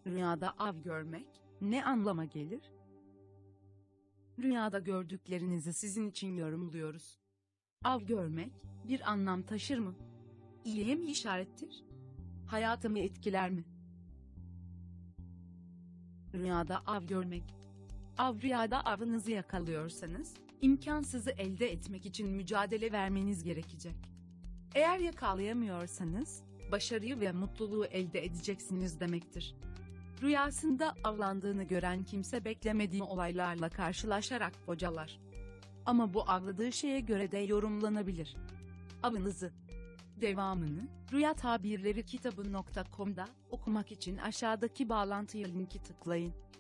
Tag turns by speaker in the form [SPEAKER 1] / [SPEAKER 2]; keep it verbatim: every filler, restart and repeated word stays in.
[SPEAKER 1] Rüyada av görmek ne anlama gelir? Rüyada gördüklerinizi sizin için yorumluyoruz. Av görmek bir anlam taşır mı? İyiye mi işarettir? Hayatımı etkiler mi? Rüyada av görmek. Av rüyada avınızı yakalıyorsanız, imkansızı elde etmek için mücadele vermeniz gerekecek. Eğer yakalayamıyorsanız, başarıyı ve mutluluğu elde edeceksiniz demektir. Rüyasında avlandığını gören kimse beklemediği olaylarla karşılaşarak bocalar. Ama bu avladığı şeye göre de yorumlanabilir. Avınızı. Devamını, rüya tabirleri kitabı nokta com'da okumak için aşağıdaki bağlantıya linki tıklayın.